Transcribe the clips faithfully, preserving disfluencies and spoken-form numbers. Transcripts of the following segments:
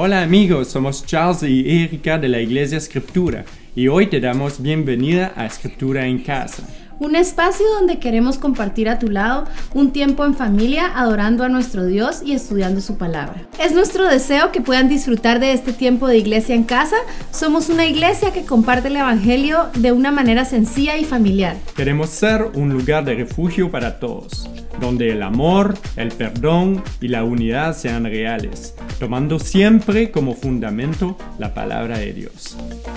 Hola amigos, somos Charles y Erika de la Iglesia Escritura y hoy te damos bienvenida a Escritura en Casa. Un espacio donde queremos compartir a tu lado un tiempo en familia adorando a nuestro Dios y estudiando su palabra. Es nuestro deseo que puedan disfrutar de este tiempo de Iglesia en Casa. Somos una iglesia que comparte el Evangelio de una manera sencilla y familiar. Queremos ser un lugar de refugio para todos, donde el amor, el perdón y la unidad sean reales, tomando siempre como fundamento la palabra de Dios.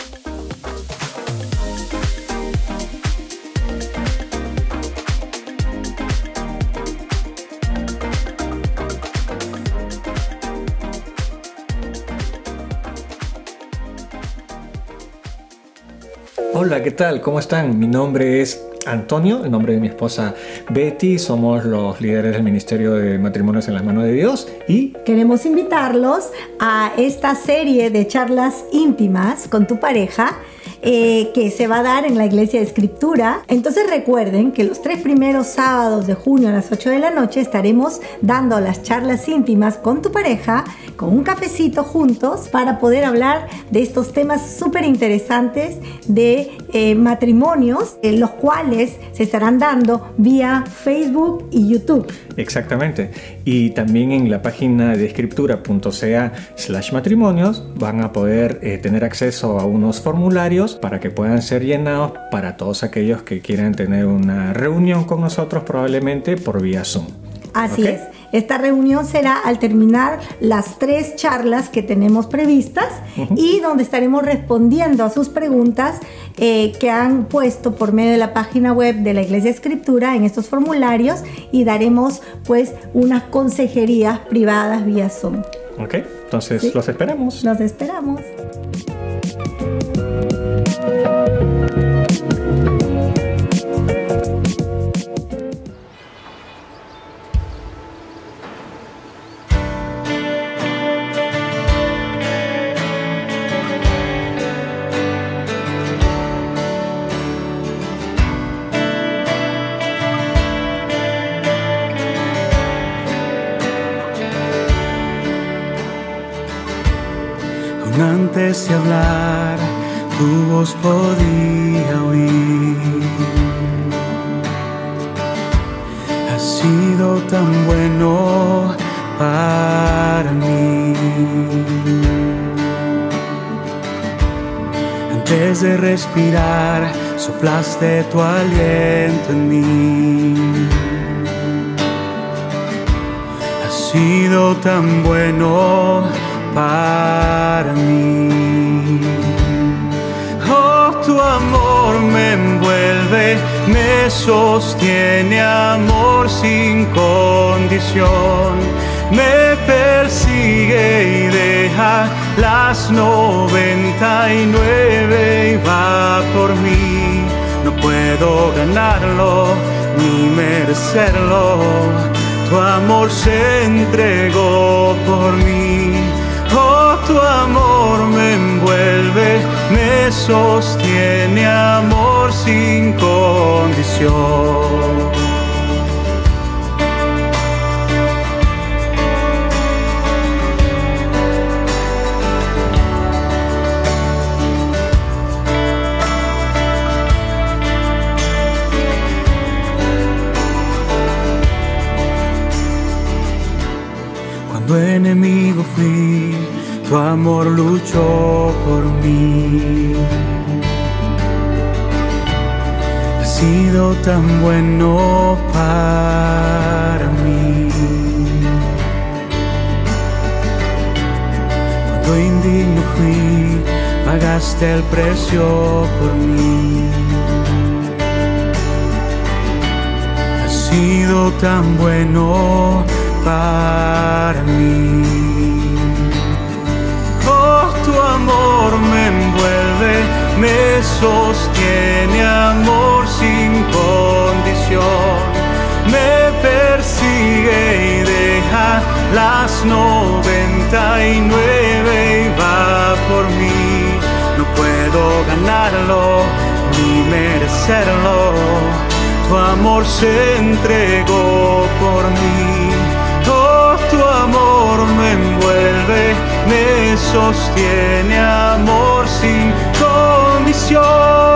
Hola, ¿qué tal? ¿Cómo están? Mi nombre es Antonio, el nombre de mi esposa Betty. Somos los líderes del Ministerio de Matrimonios en las Manos de Dios y queremos invitarlos a esta serie de charlas íntimas con tu pareja eh, que se va a dar en la Iglesia de Escritura. Entonces recuerden que los tres primeros sábados de junio a las ocho de la noche estaremos dando las charlas íntimas con tu pareja, con un cafecito juntos, para poder hablar de estos temas súper interesantes de eh, matrimonios, eh, los cuales se estarán dando vía Facebook y YouTube. Exactamente. Y también en la página de escritura.ca slash matrimonios van a poder eh, tener acceso a unos formularios para que puedan ser llenados para todos aquellos que quieran tener una reunión con nosotros, probablemente por vía Zoom. Así ¿Okay? es. Esta reunión será al terminar las tres charlas que tenemos previstas uh-huh. y donde estaremos respondiendo a sus preguntas eh, que han puesto por medio de la página web de la Iglesia Escritura en estos formularios, y daremos pues unas consejerías privadas vía Zoom. Ok, entonces ¿sí? los esperamos. Los esperamos. Antes de hablar, tu voz podía oír. Has sido tan bueno para mí. Antes de respirar, soplaste tu aliento en mí. Has sido tan bueno para mí. Oh, tu amor me envuelve, me sostiene, amor sin condición. Me persigue y deja las noventa y nueve y va por mí. No puedo ganarlo ni merecerlo. Tu amor se entregó por mí. Oh, tu amor me envuelve, me sostiene, amor sin condición. Cuando enemigo fui, tu amor luchó por mí. Has sido tan bueno para mí. Cuando indigno fui, pagaste el precio por mí. Has sido tan bueno para mí. Oh, tu amor me envuelve, me sostiene, amor sin condición. Me persigue y deja las noventa y nueve y va por mí. No puedo ganarlo ni merecerlo. Tu amor se entregó por mí. Oh, tu amor me envuelve, me sostiene amor sin condición.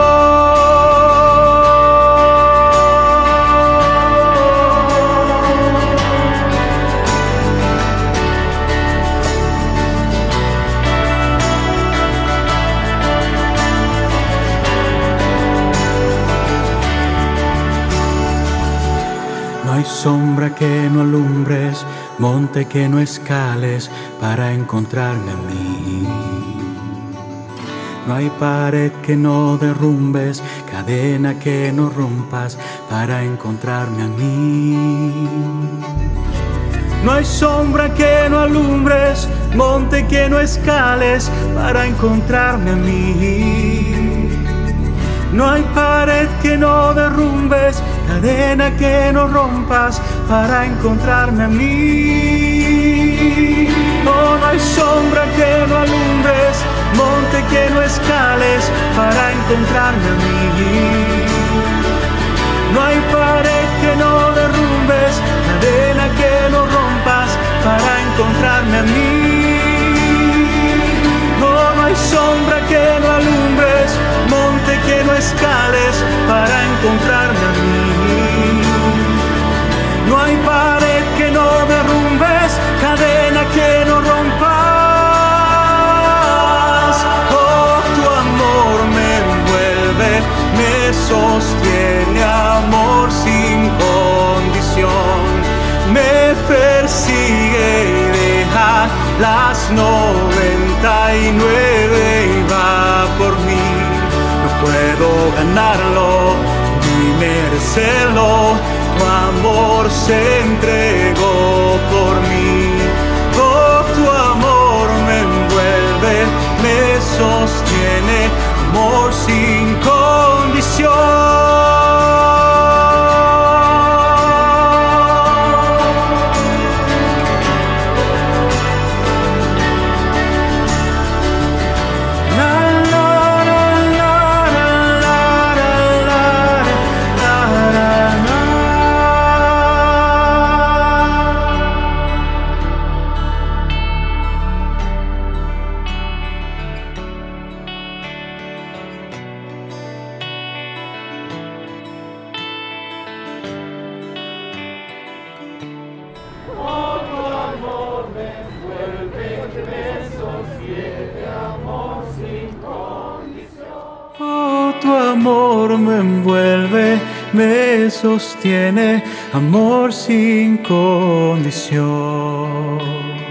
No hay sombra que no alumbres, monte que no escales para encontrarme a mí. No hay pared que no derrumbes, cadena que no rompas para encontrarme a mí. No hay sombra que no alumbres, monte que no escales para encontrarme a mí. No hay pared que no derrumbes, cadena que no rompas para encontrarme a mí. No, no hay sombra que no alumbres, monte que no escales para encontrarme a mí. No hay pared que no derrumbes, cadena que no rompas para encontrarme a mí. No, no hay sombra que no alumbres, monte que no escales para encontrarme a mí. No hay pared que no derrumbes, cadena que no rompas. Oh, tu amor me envuelve, me sostiene, amor sin condición. Me persigue y deja las noventa y nueve y va por mí. No puedo ganarlo ni merecerlo, tu amor se entregó por mí. Oh, tu amor me envuelve, me sostiene, amor sin condición. Tu amor me envuelve, me sostiene, amor sin condición.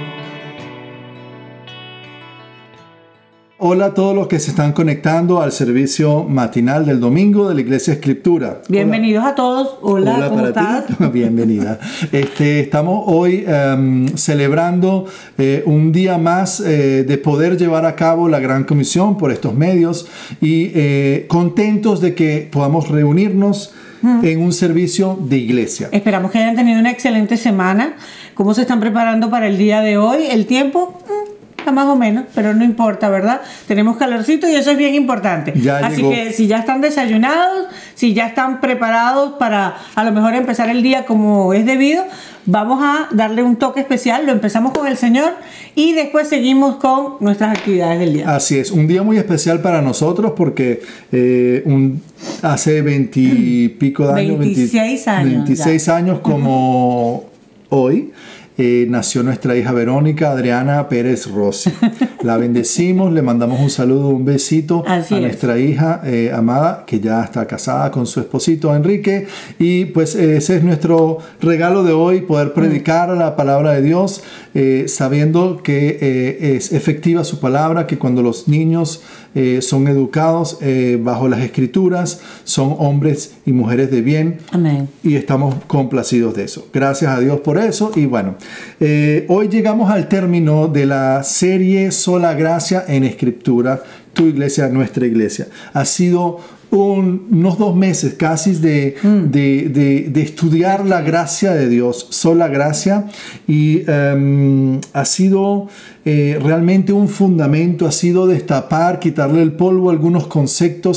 Hola a todos los que se están conectando al servicio matinal del domingo de la Iglesia Escriptura. Bienvenidos Hola. a todos. Hola, Hola ¿cómo para estás? ti. Bienvenida. Este, estamos hoy um, celebrando eh, un día más eh, de poder llevar a cabo la Gran Comisión por estos medios y eh, contentos de que podamos reunirnos mm. en un servicio de iglesia. Esperamos que hayan tenido una excelente semana. ¿Cómo se están preparando para el día de hoy? ¿El tiempo? Mm. Más o menos, pero no importa, ¿verdad? Tenemos calorcito y eso es bien importante. Ya Así llegó. que si ya están desayunados, si ya están preparados para a lo mejor empezar el día como es debido, vamos a darle un toque especial. Lo empezamos con el Señor y después seguimos con nuestras actividades del día. Así es, un día muy especial para nosotros porque eh, un, hace veintipico de años, veintiséis años, veintiséis años como uh-huh. hoy. Eh, nació nuestra hija Verónica Adriana Pérez Rossi. La bendecimos, le mandamos un saludo, un besito Así a es. nuestra hija eh, amada, que ya está casada con su esposito Enrique. Y pues eh, ese es nuestro regalo de hoy, poder predicar la palabra de Dios, eh, sabiendo que eh, es efectiva su palabra, que cuando los niños eh, son educados eh, bajo las escrituras, son hombres y mujeres de bien. Amén. Y estamos complacidos de eso. Gracias a Dios por eso. Y bueno, Eh, hoy llegamos al término de la serie Sola Gracia en Escritura, tu iglesia, nuestra iglesia. Ha sido un, unos dos meses casi de, mm. de, de, de estudiar la gracia de Dios, sola gracia, y um, ha sido eh, realmente un fundamento, ha sido destapar, quitarle el polvo a algunos conceptos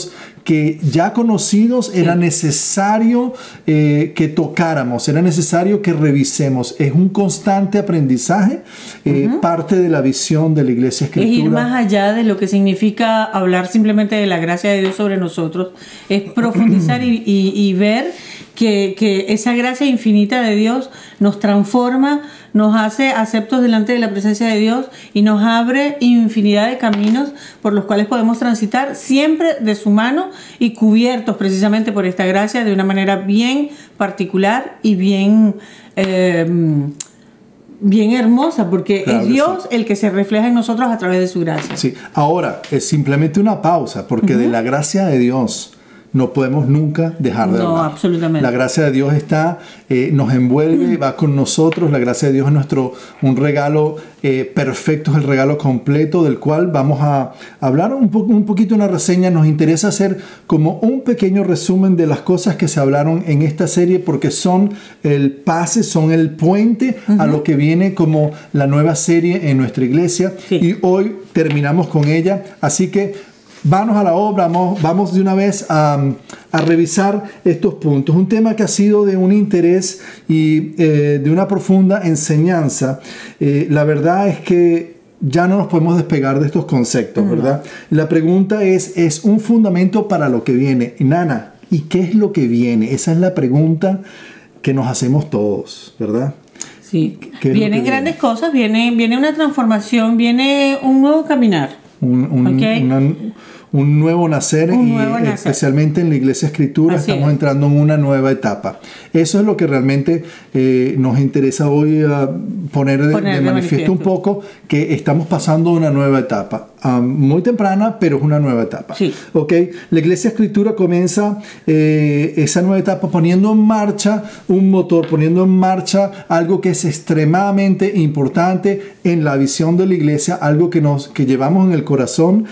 que ya conocidos sí. era necesario eh, que tocáramos, era necesario que revisemos. Es un constante aprendizaje, eh, uh-huh. parte de la visión de la Iglesia Escritura. Es ir más allá de lo que significa hablar simplemente de la gracia de Dios sobre nosotros, es profundizar y, y, y ver que, que esa gracia infinita de Dios nos transforma, nos hace aceptos delante de la presencia de Dios y nos abre infinidad de caminos por los cuales podemos transitar siempre de su mano y cubiertos precisamente por esta gracia de una manera bien particular y bien... Eh, bien hermosa, porque claro es Dios sí. el que se refleja en nosotros a través de su gracia. Sí, ahora es simplemente una pausa, porque uh-huh. de la gracia de Dios no podemos nunca dejar de hablar. No, absolutamente. La gracia de Dios está, eh, nos envuelve, va con nosotros. La gracia de Dios es nuestro, un regalo eh, perfecto, es el regalo completo del cual vamos a hablar un, po un poquito, una reseña. Nos interesa hacer como un pequeño resumen de las cosas que se hablaron en esta serie, porque son el pase, son el puente uh-huh. a lo que viene como la nueva serie en nuestra iglesia. Sí. Y hoy terminamos con ella, así que vamos a la obra, vamos, vamos de una vez a, a revisar estos puntos. Un tema que ha sido de un interés y eh, de una profunda enseñanza. Eh, la verdad es que ya no nos podemos despegar de estos conceptos, ¿verdad? Uh-huh. La pregunta es, ¿es un fundamento para lo que viene? Nana, ¿y qué es lo que viene? Esa es la pregunta que nos hacemos todos, ¿verdad? Sí, vienen grandes cosas, viene, viene una transformación, viene un nuevo caminar. Un, un, okay. una, un nuevo nacer un y nuevo nacer. Especialmente en la Iglesia Escritura Así estamos es. entrando en una nueva etapa. Eso es lo que realmente eh, nos interesa hoy uh, poner, de, poner de, de manifiesto, manifiesto un poco, que estamos pasando una nueva etapa. Um, muy temprana, pero es una nueva etapa. Sí. Okay. La Iglesia Escritura comienza eh, esa nueva etapa poniendo en marcha un motor, poniendo en marcha algo que es extremadamente importante en la visión de la Iglesia, algo que, nos, que llevamos en el corazón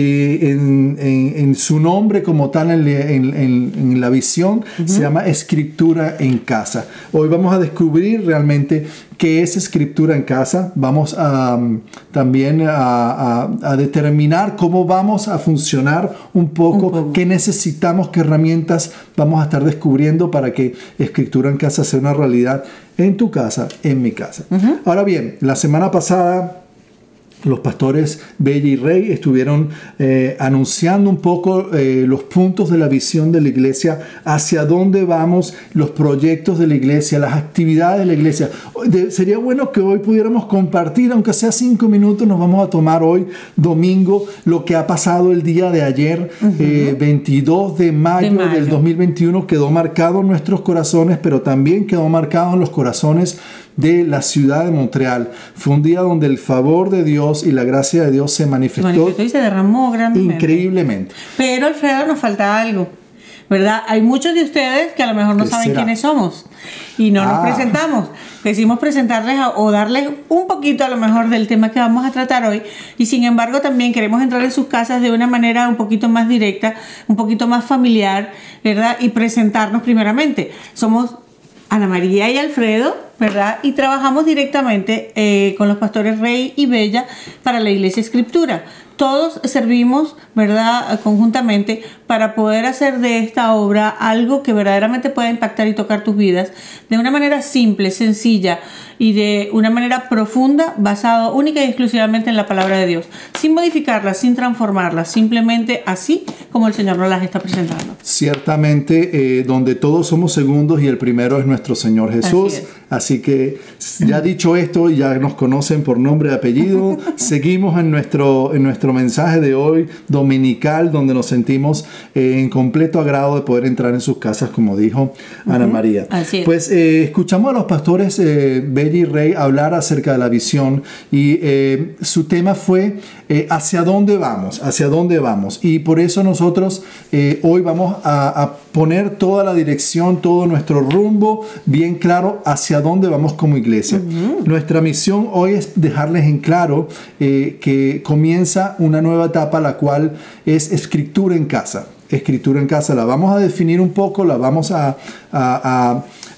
y en, en, en su nombre como tal en, en, en, en la visión, uh-huh. se llama Escritura en Casa. Hoy vamos a descubrir realmente qué es Escritura en Casa. Vamos a, um, también a, a, a determinar cómo vamos a funcionar un poco, un poco, qué necesitamos, qué herramientas vamos a estar descubriendo para que Escritura en Casa sea una realidad en tu casa, en mi casa. Uh-huh. Ahora bien, la semana pasada los pastores Bella y Rey estuvieron eh, anunciando un poco eh, los puntos de la visión de la iglesia, hacia dónde vamos, los proyectos de la iglesia, las actividades de la iglesia. De, sería bueno que hoy pudiéramos compartir, aunque sea cinco minutos, nos vamos a tomar hoy, domingo, lo que ha pasado el día de ayer, uh-huh. eh, veintidós de mayo, de mayo del dos mil veintiuno, quedó marcado en nuestros corazones, pero también quedó marcado en los corazones de la ciudad de Montreal. Fue un día donde el favor de Dios y la gracia de Dios se manifestó, se manifestó y se derramó grandemente. Increíblemente. Pero, Alfredo, nos falta algo, ¿verdad? Hay muchos de ustedes que a lo mejor no saben será? quiénes somos y no ah. nos presentamos. Quisimos presentarles a, o darles un poquito a lo mejor del tema que vamos a tratar hoy, y sin embargo también queremos entrar en sus casas de una manera un poquito más directa, un poquito más familiar, ¿verdad? Y presentarnos primeramente. Somos Ana María y Alfredo, ¿verdad? Y trabajamos directamente eh, con los pastores Rey y Bella para la Iglesia Escritura. Todos servimos, ¿verdad?, conjuntamente para poder hacer de esta obra algo que verdaderamente pueda impactar y tocar tus vidas de una manera simple, sencilla y de una manera profunda, basado única y exclusivamente en la palabra de Dios, sin modificarla, sin transformarla, simplemente así como el Señor nos las está presentando. Ciertamente, eh, donde todos somos segundos y el primero es nuestro Señor Jesús. Así, así que, ya dicho esto, ya nos conocen por nombre y apellido. Seguimos en nuestro, en nuestro mensaje de hoy, dominical, donde nos sentimos eh, en completo agrado de poder entrar en sus casas, como dijo Ana María. Así es. Pues eh, escuchamos a los pastores eh, Bella y Rey hablar acerca de la visión, y eh, su tema fue eh, hacia dónde vamos, hacia dónde vamos. Y por eso nosotros eh, hoy vamos a, a poner toda la dirección, todo nuestro rumbo bien claro hacia dónde vamos como iglesia. Uh-huh. Nuestra misión hoy es dejarles en claro eh, que comienza una nueva etapa, la cual es Escritura en Casa. Escritura en Casa la vamos a definir un poco, la vamos a, a, a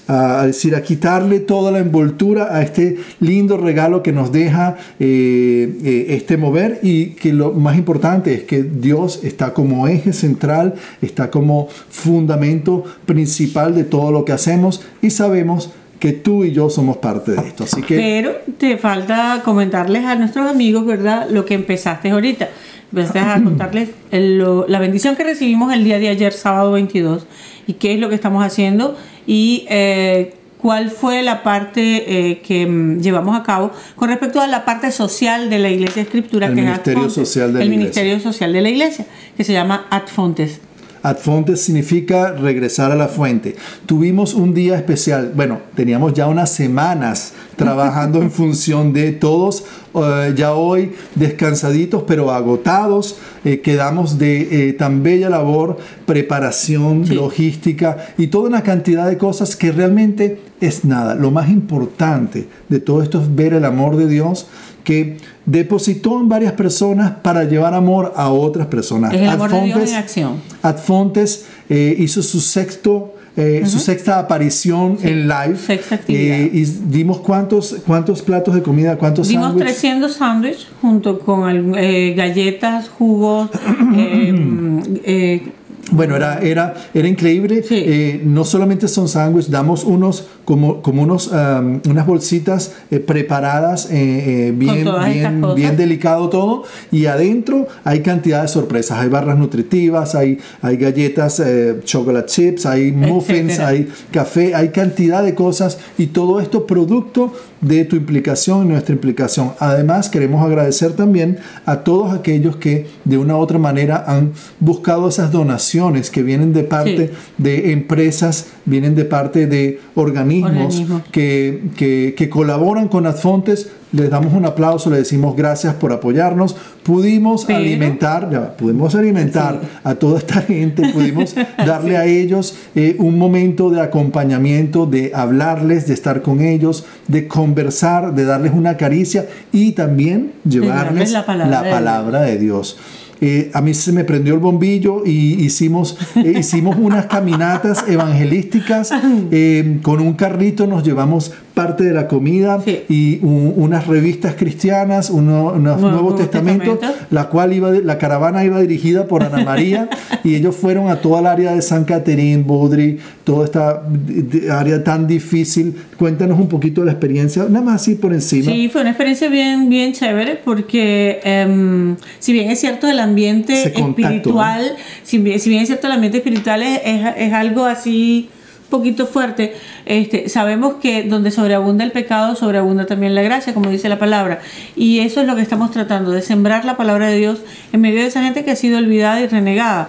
a, a decir, a quitarle toda la envoltura a este lindo regalo que nos deja eh, eh, este mover, y que lo más importante es que Dios está como eje central, está como fundamento principal de todo lo que hacemos, y sabemos que tú y yo somos parte de esto. Así que... Pero te falta comentarles a nuestros amigos, ¿verdad?, lo que empezaste ahorita. Empezaste a contarles el, lo, la bendición que recibimos el día de ayer, sábado veintidós, y qué es lo que estamos haciendo, y eh, cuál fue la parte eh, que mm, llevamos a cabo con respecto a la parte social de la Iglesia Escritura, el que Ministerio es Social de la el Iglesia. Ministerio Social de la Iglesia, que se llama Ad Fontes. Ad Fontes significa regresar a la fuente. Tuvimos un día especial. Bueno, teníamos ya unas semanas trabajando en función de todos, uh, ya hoy descansaditos pero agotados. Eh, quedamos de eh, tan bella labor, preparación, sí, logística y toda una cantidad de cosas que realmente es nada. Lo más importante de todo esto es ver el amor de Dios, que depositó en varias personas para llevar amor a otras personas. Es el amor de Dios en acción. Ad Fontes eh, hizo su sexto eh, uh-huh. su sexta aparición, sí, en live. Sexta actividad. Eh, y dimos cuántos, cuántos platos de comida, cuántos dimos sándwiches. trescientos sándwiches junto con eh, galletas, jugos, eh, eh, bueno, era, era, era increíble. Sí. Eh, no solamente son sándwiches, damos unos como, como unos, um, unas bolsitas eh, preparadas, eh, eh, bien, bien, bien delicado todo. Y adentro hay cantidad de sorpresas. Hay barras nutritivas, hay, hay galletas, eh, chocolate chips, hay muffins, etcétera, hay café, hay cantidad de cosas. Y todo esto producto de tu implicación y nuestra implicación. Además, queremos agradecer también a todos aquellos que de una u otra manera han buscado esas donaciones que vienen de parte, sí, de empresas, vienen de parte de organismos, organismos. Que, que, que colaboran con Ad Fontes. Les damos un aplauso, les decimos gracias por apoyarnos. Pudimos Pero, alimentar, ya, pudimos alimentar sí. a toda esta gente, pudimos darle sí. a ellos eh, un momento de acompañamiento, de hablarles, de estar con ellos, de conversar, de darles una caricia y también llevarles la palabra, la palabra de Dios. Eh, a mí se me prendió el bombillo y hicimos, eh, hicimos unas caminatas evangelísticas eh, con un carrito, nos llevamos parte de la comida, sí, y un, unas revistas cristianas, uno, unos Nuevo, Nuevos Testamentos, Testamento. la cual iba, la caravana iba dirigida por Ana María y ellos fueron a toda el área de San Catherine, Baudry, toda esta área tan difícil. Cuéntanos un poquito de la experiencia, nada más así por encima. Sí, fue una experiencia bien, bien chévere porque um, si bien es cierto el ambiente espiritual, si bien, si bien es cierto el ambiente espiritual es, es, es algo así poquito fuerte, este, sabemos que donde sobreabunda el pecado, sobreabunda también la gracia, como dice la palabra, y eso es lo que estamos tratando, de sembrar la palabra de Dios en medio de esa gente que ha sido olvidada y renegada,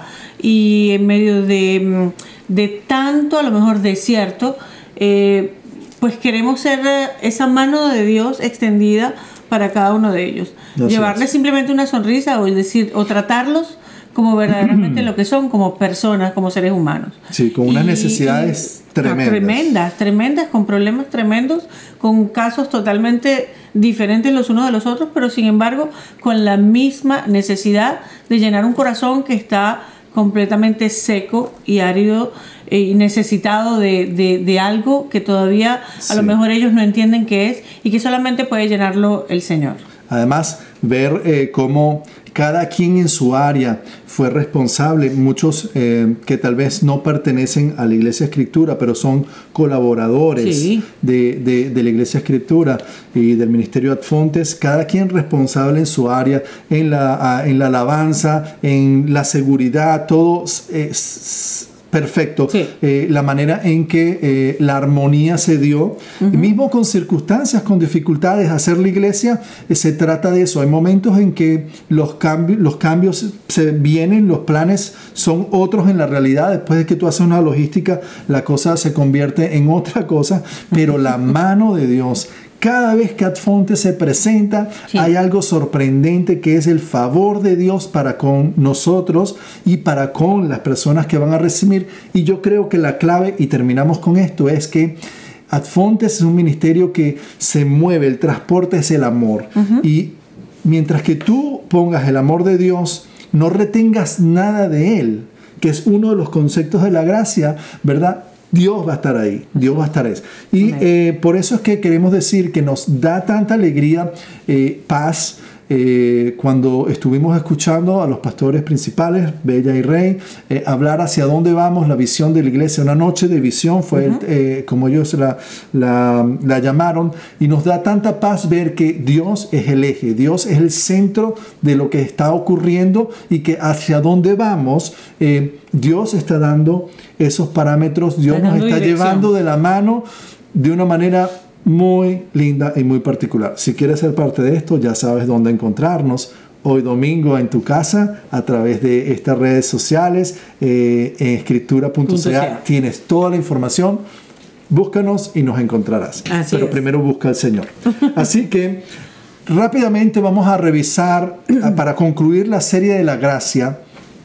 y en medio de, de tanto, a lo mejor desierto, eh, pues queremos ser esa mano de Dios extendida para cada uno de ellos, no llevarles simplemente una sonrisa, o decir, o tratarlos como verdaderamente lo que son, como personas, como seres humanos. Sí, con unas y, necesidades y, tremendas. Tremendas, tremendas, con problemas tremendos, con casos totalmente diferentes los unos de los otros, pero sin embargo con la misma necesidad de llenar un corazón que está completamente seco y árido y necesitado de, de, de algo que todavía sí. a lo mejor ellos no entienden qué es y que solamente puede llenarlo el Señor. Además, ver eh, cómo cada quien en su área fue responsable, muchos eh, que tal vez no pertenecen a la Iglesia Escritura, pero son colaboradores sí. de, de, de la Iglesia Escritura y del Ministerio Ad Fontes, cada quien responsable en su área, en la, en la alabanza, en la seguridad, todo es perfecto, sí. eh, la manera en que eh, la armonía se dio, uh-huh. y mismo con circunstancias, con dificultades, hacer la iglesia, eh, se trata de eso. Hay momentos en que los cambios, los cambios se vienen, los planes son otros en la realidad. Después de que tú haces una logística, la cosa se convierte en otra cosa, pero la mano de Dios, cada vez que Ad Fontes se presenta, sí. hay algo sorprendente que es el favor de Dios para con nosotros y para con las personas que van a recibir. Y yo creo que la clave, y terminamos con esto, es que Ad Fontes es un ministerio que se mueve, el transporte es el amor. Uh-huh. Y mientras que tú pongas el amor de Dios, no retengas nada de Él, que es uno de los conceptos de la gracia, ¿verdad? Dios va a estar ahí, Dios va a estar ahí. Y eh, por eso es que queremos decir que nos da tanta alegría, eh, paz, Eh, cuando estuvimos escuchando a los pastores principales, Bella y Rey, eh, hablar hacia dónde vamos, la visión de la iglesia, una noche de visión fue, uh-huh. eh, como ellos la, la, la llamaron, y nos da tanta paz ver que Dios es el eje, Dios es el centro de lo que está ocurriendo y que hacia dónde vamos, eh, Dios está dando esos parámetros, Dios nos está dirección. llevando de la mano de una manera muy linda y muy particular. Si quieres ser parte de esto, ya sabes dónde encontrarnos. Hoy domingo en tu casa, a través de estas redes sociales, eh, en escritura punto c a tienes toda la información. Búscanos y nos encontrarás. Así Pero es. primero busca al Señor. Así que rápidamente vamos a revisar, para concluir la serie de la gracia,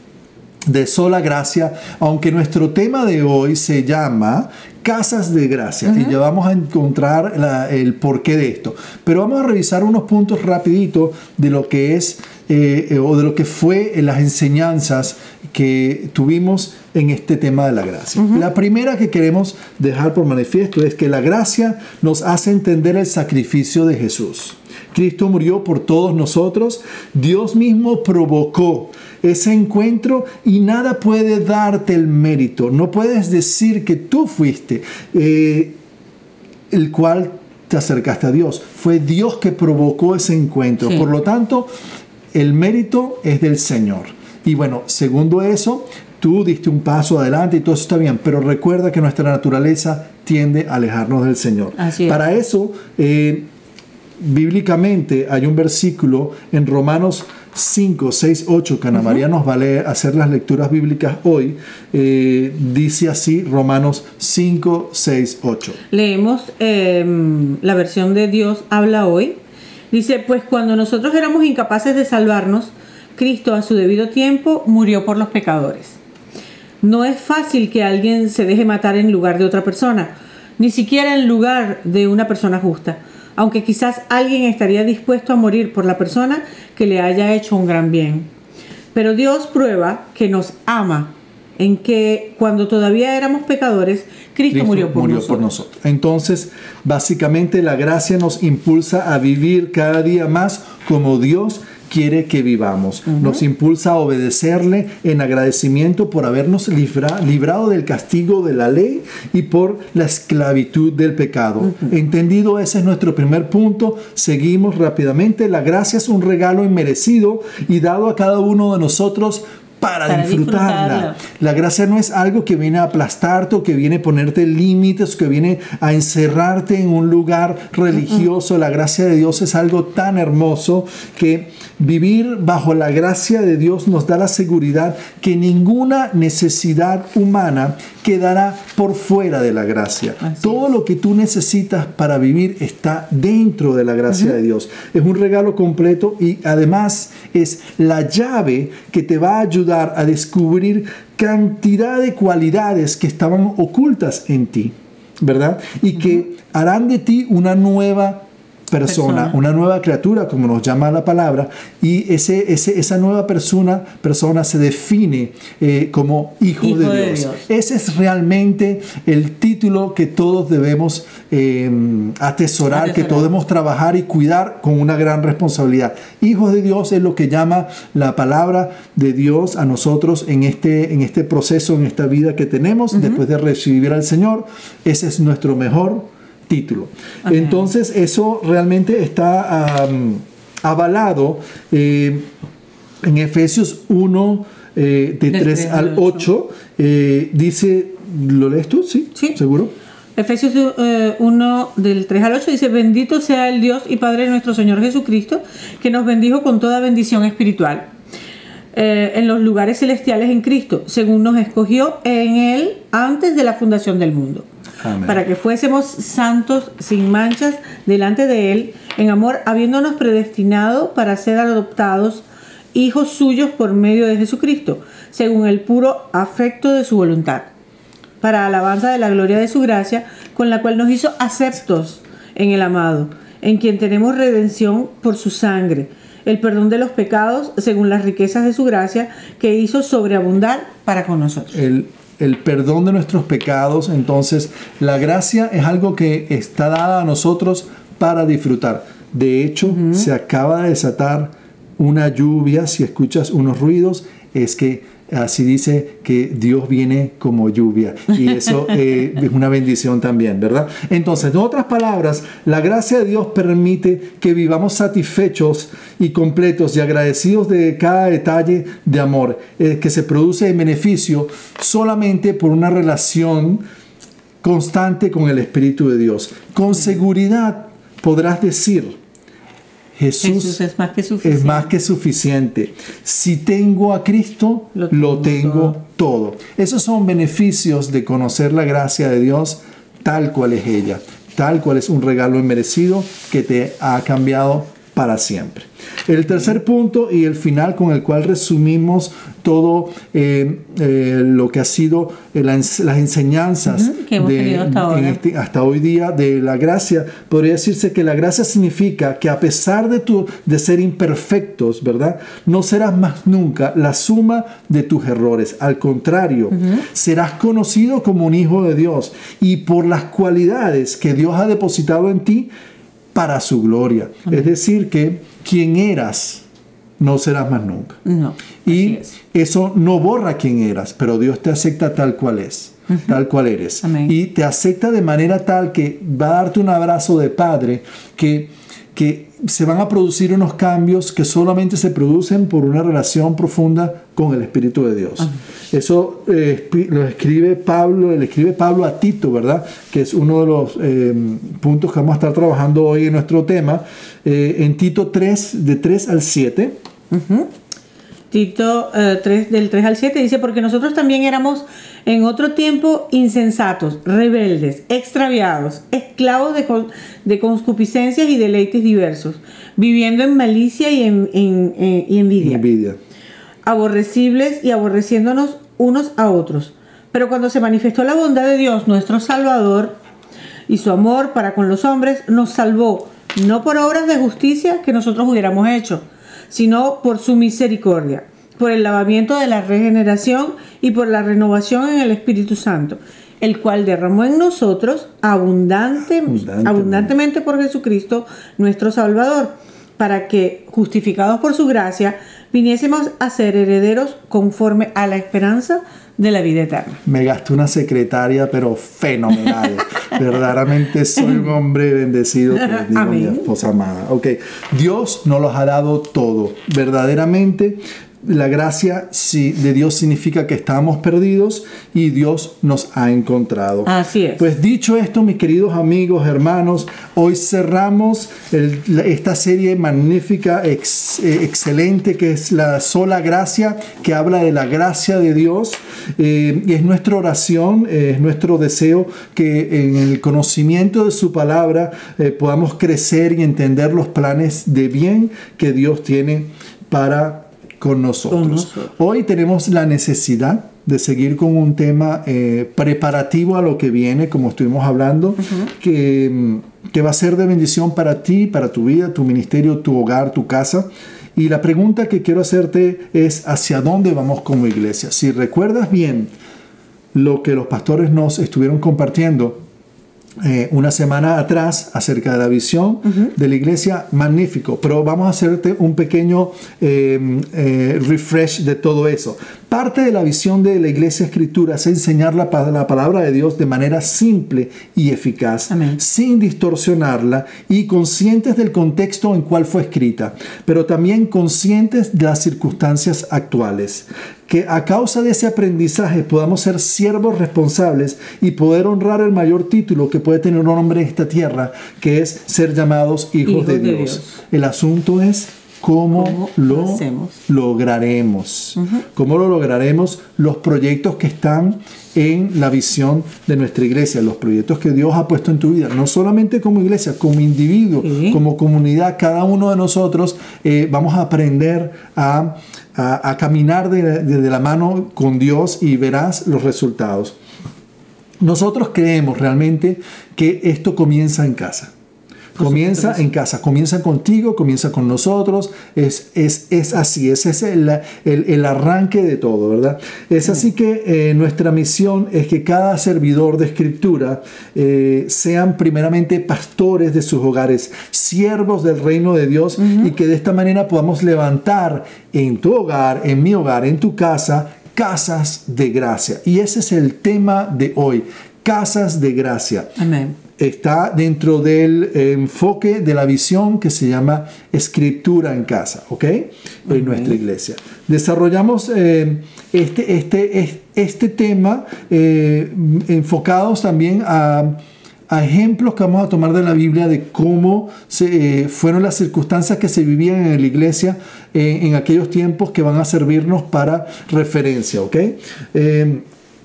de sola gracia, aunque nuestro tema de hoy se llama Casas de Gracia, uh-huh. y ya vamos a encontrar la, el porqué de esto. Pero vamos a revisar unos puntos rapidito de lo que es eh, o de lo que fue las enseñanzas que tuvimos en este tema de la gracia. Uh-huh. La primera que queremos dejar por manifiesto es que la gracia nos hace entender el sacrificio de Jesús. Cristo murió por todos nosotros. Dios mismo provocó ese encuentro y nada puede darte el mérito. No puedes decir que tú fuiste eh, el cual te acercaste a Dios. Fue Dios que provocó ese encuentro. Sí. Por lo tanto, el mérito es del Señor. Y bueno, segundo eso, tú diste un paso adelante y todo eso está bien, pero recuerda que nuestra naturaleza tiende a alejarnos del Señor. Así es. Para eso, eh, bíblicamente hay un versículo en Romanos cinco, seis, ocho, que Ana uh-huh. María nos va a leer, hacer las lecturas bíblicas hoy. Eh, dice así Romanos cinco, seis, ocho. Leemos eh, la versión de Dios habla hoy. Dice, pues cuando nosotros éramos incapaces de salvarnos, Cristo a su debido tiempo murió por los pecadores. No es fácil que alguien se deje matar en lugar de otra persona, ni siquiera en lugar de una persona justa, aunque quizás alguien estaría dispuesto a morir por la persona que le haya hecho un gran bien. Pero Dios prueba que nos ama en que cuando todavía éramos pecadores, Cristo, Cristo murió, por, murió nosotros. por nosotros. Entonces, básicamente la gracia nos impulsa a vivir cada día más como Dios quiere que vivamos. Uh-huh. Nos impulsa a obedecerle en agradecimiento por habernos libra, librado del castigo de la ley y por la esclavitud del pecado. Uh-huh. Entendido, ese es nuestro primer punto. Seguimos rápidamente. La gracia es un regalo inmerecido y dado a cada uno de nosotros para, para disfrutarla. disfrutarla. La gracia no es algo que viene a aplastarte o que viene a ponerte límites, que viene a encerrarte en un lugar religioso. Uh-uh. La gracia de Dios es algo tan hermoso que vivir bajo la gracia de Dios nos da la seguridad que ninguna necesidad humana quedará por fuera de la gracia. Así Todo es. lo que tú necesitas para vivir está dentro de la gracia uh-huh. de Dios. Es un regalo completo y además es la llave que te va a ayudar a descubrir cantidad de cualidades que estaban ocultas en ti, ¿verdad? Y uh-huh. que harán de ti una nueva persona, persona, una nueva criatura, como nos llama la palabra, y ese, ese, esa nueva persona, persona se define eh, como hijo, hijo de, Dios. de Dios. Ese es realmente el título que todos debemos eh, atesorar, atesorar, que todos debemos trabajar y cuidar con una gran responsabilidad. Hijos de Dios es lo que llama la palabra de Dios a nosotros en este, en este proceso, en esta vida que tenemos, uh-huh. después de recibir al Señor. Ese es nuestro mejor título. Okay. Entonces eso realmente está um, avalado eh, en Efesios uno eh, de tres al ocho. Eh, dice, ¿lo lees tú? Sí, sí. ¿Seguro? Efesios eh, uno del tres al ocho dice, bendito sea el Dios y Padre de nuestro Señor Jesucristo, que nos bendijo con toda bendición espiritual eh, en los lugares celestiales en Cristo, según nos escogió en Él antes de la fundación del mundo. Amén. Para que fuésemos santos sin manchas delante de Él, en amor, habiéndonos predestinado para ser adoptados hijos suyos por medio de Jesucristo, según el puro afecto de su voluntad, para alabanza de la gloria de su gracia, con la cual nos hizo aceptos en el amado, en quien tenemos redención por su sangre, el perdón de los pecados, según las riquezas de su gracia, que hizo sobreabundar para con nosotros. El el perdón de nuestros pecados. Entonces, la gracia es algo que está dada a nosotros para disfrutar. De hecho, uh-huh. se acaba de desatar una lluvia. Si escuchas unos ruidos, es que así dice que Dios viene como lluvia, y eso eh, es una bendición también, ¿verdad? Entonces, en otras palabras, la gracia de Dios permite que vivamos satisfechos y completos y agradecidos de cada detalle de amor eh, que se produce en beneficio solamente por una relación constante con el Espíritu de Dios. Con seguridad podrás decir: Jesús, Jesús es, más que suficiente. es más que suficiente. Si tengo a Cristo, lo tengo, lo tengo todo. todo. Esos son beneficios de conocer la gracia de Dios tal cual es ella, tal cual es un regalo inmerecido que te ha cambiado para siempre. El tercer punto y el final con el cual resumimos todo eh, eh, lo que ha sido eh, la, las enseñanzas uh-huh, que hemos de, tenido hasta, ahora. En este, hasta hoy día de la gracia, podría decirse que la gracia significa que a pesar de, tu, de ser imperfectos, ¿verdad?, no serás más nunca la suma de tus errores. Al contrario, uh-huh. serás conocido como un hijo de Dios, y por las cualidades que Dios ha depositado en ti para su gloria. Uh-huh. Es decir, que quien eras no serás más nunca. No, y eso no borra quién eras, pero Dios te acepta tal cual es, uh-huh. tal cual eres. Amén. Y te acepta de manera tal que va a darte un abrazo de padre, que, que se van a producir unos cambios que solamente se producen por una relación profunda con el Espíritu de Dios. Uh-huh. Eso eh, lo escribe Pablo, le escribe Pablo a Tito, ¿verdad?, que es uno de los eh, puntos que vamos a estar trabajando hoy en nuestro tema, eh, en Tito tres, de tres al siete. Uh-huh. Tito uh, tres, del tres al siete dice: porque nosotros también éramos en otro tiempo insensatos, rebeldes, extraviados, esclavos de, con, de concupiscencias y deleites diversos, viviendo en malicia y, en, en, en, y envidia, envidia, aborrecibles y aborreciéndonos unos a otros. Pero cuando se manifestó la bondad de Dios, nuestro Salvador, y su amor para con los hombres, nos salvó, no por obras de justicia que nosotros hubiéramos hecho, sino por su misericordia, por el lavamiento de la regeneración y por la renovación en el Espíritu Santo, el cual derramó en nosotros abundante, abundantemente. abundantemente por Jesucristo nuestro Salvador, para que, justificados por su gracia, viniésemos a ser herederos conforme a la esperanza de la vida eterna. Me gasté una secretaria, pero fenomenal. Verdaderamente soy un hombre bendecido, que digo, Amén. Mi esposa amada. Okay. Dios nos los ha dado todo. Verdaderamente, la gracia de Dios significa que estábamos perdidos y Dios nos ha encontrado. Así es. Pues dicho esto, mis queridos amigos, hermanos, hoy cerramos el, esta serie magnífica, ex, eh, excelente, que es la sola gracia, que habla de la gracia de Dios. Eh, es nuestra oración, eh, es nuestro deseo que en el conocimiento de su palabra eh, podamos crecer y entender los planes de bien que Dios tiene para Con nosotros. con nosotros. Hoy tenemos la necesidad de seguir con un tema eh, preparativo a lo que viene, como estuvimos hablando, uh-huh. que, que va a ser de bendición para ti, para tu vida, tu ministerio, tu hogar, tu casa. Y la pregunta que quiero hacerte es: ¿hacia dónde vamos como iglesia? Si recuerdas bien lo que los pastores nos estuvieron compartiendo Eh, una semana atrás acerca de la visión uh-huh. de la iglesia, magnífico, pero vamos a hacerte un pequeño eh, eh, refresh de todo eso. Parte de la visión de la iglesia escritura es enseñar la, la palabra de Dios de manera simple y eficaz, Amén. Sin distorsionarla, y conscientes del contexto en cual fue escrita, pero también conscientes de las circunstancias actuales. Que a causa de ese aprendizaje podamos ser siervos responsables y poder honrar el mayor título que puede tener un hombre en esta tierra, que es ser llamados hijos, hijos de, Dios. de Dios. El asunto es cómo, ¿Cómo lo hacemos? lograremos. Uh-huh. ¿Cómo lo lograremos? Los proyectos que están en la visión de nuestra iglesia, los proyectos que Dios ha puesto en tu vida, no solamente como iglesia, como individuo, sí. como comunidad, cada uno de nosotros eh, vamos a aprender a, a, a caminar de, de, de la mano con Dios, y verás los resultados. Nosotros creemos realmente que esto comienza en casa. Comienza en casa, comienza contigo, comienza con nosotros. Es, es, es así, ese es el, el, el arranque de todo, ¿verdad? Es así que eh, nuestra misión es que cada servidor de escritura eh, sean primeramente pastores de sus hogares, siervos del reino de Dios, uh-huh. y que de esta manera podamos levantar en tu hogar, en mi hogar, en tu casa, casas de gracia. Y ese es el tema de hoy, casas de gracia. Amén. Está dentro del eh, enfoque de la visión que se llama escritura en casa, ¿ok? En okay. nuestra iglesia. Desarrollamos eh, este, este, este tema eh, enfocados también a, a ejemplos que vamos a tomar de la Biblia de cómo se, eh, fueron las circunstancias que se vivían en la iglesia eh, en aquellos tiempos, que van a servirnos para referencia, ¿ok? Eh,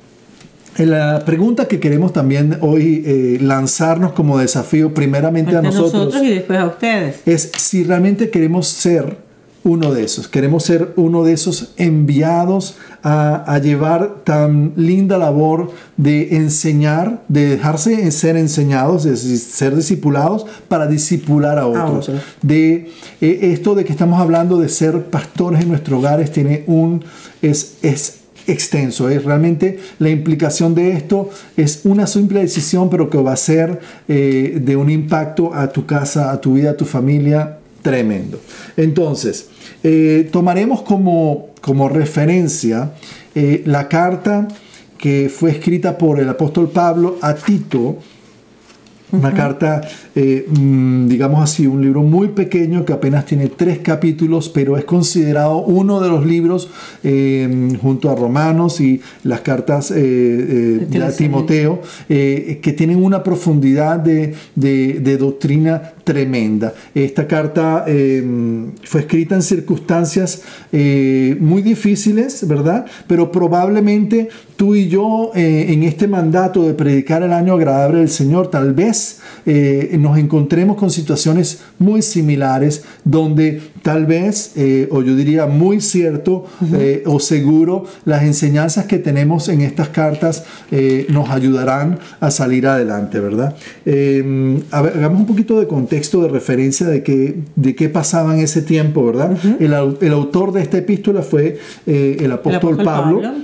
La pregunta que queremos también hoy eh, lanzarnos como desafío, primeramente a nosotros, nosotros y después a ustedes, es si realmente queremos ser uno de esos, queremos ser uno de esos enviados a, a llevar tan linda labor de enseñar, de dejarse ser enseñados, de ser discipulados para discipular a otros. A otros. De eh, esto de que estamos hablando de ser pastores en nuestros hogares tiene un es es extenso, es realmente la implicación de esto es una simple decisión, pero que va a ser eh, de un impacto a tu casa, a tu vida, a tu familia tremendo. Entonces eh, tomaremos como, como referencia eh, la carta que fue escrita por el apóstol Pablo a Tito. Una uh-huh. carta, eh, digamos así, un libro muy pequeño que apenas tiene tres capítulos, pero es considerado uno de los libros eh, junto a Romanos y las cartas eh, eh, de a Timoteo eh, que tienen una profundidad de, de, de doctrina tremenda. Esta carta eh, fue escrita en circunstancias eh, muy difíciles, ¿verdad? Pero probablemente tú y yo eh, en este mandato de predicar el año agradable del Señor, tal vez eh, nos encontremos con situaciones muy similares donde tal vez, eh, o yo diría muy cierto uh-huh. eh, o seguro, las enseñanzas que tenemos en estas cartas eh, nos ayudarán a salir adelante, ¿verdad? Eh, a ver, hagamos un poquito de contexto, de referencia de qué, de qué pasaba en ese tiempo, ¿verdad? Uh-huh. el, el autor de esta epístola fue eh, el apóstol, el apóstol Pablo. Pablo.